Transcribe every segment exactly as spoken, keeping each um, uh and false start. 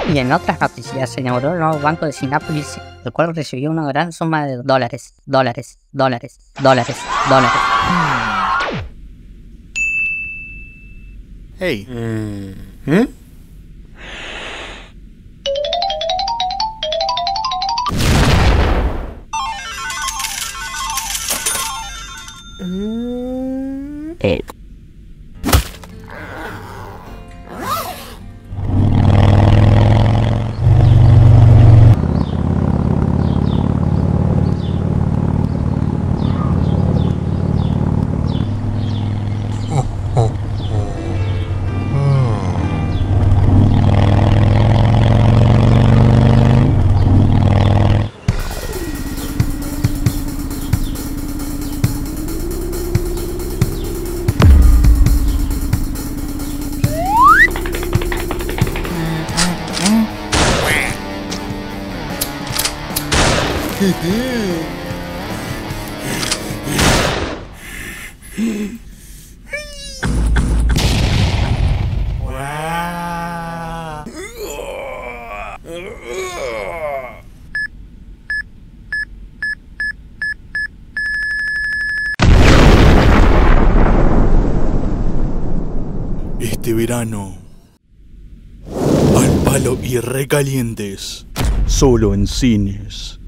Y en otras noticias se inauguró el nuevo banco de Sinápolis, el cual recibió una gran suma de dólares, dólares, dólares, dólares, dólares. Hey. ¿Mm? Oh. Este verano, al palo y recalientes, solo en cines.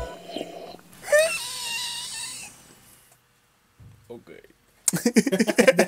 Ok.